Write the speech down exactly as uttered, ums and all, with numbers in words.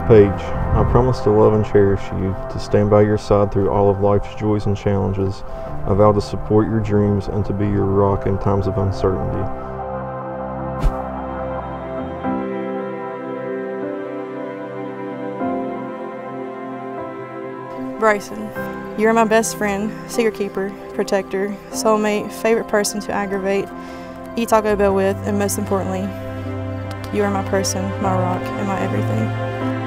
Paige, I promise to love and cherish you, to stand by your side through all of life's joys and challenges. I vow to support your dreams and to be your rock in times of uncertainty. Bryson, you are my best friend, secret keeper, protector, soulmate, favorite person to aggravate, eat Taco Bell with, and most importantly, you are my person, my rock, and my everything.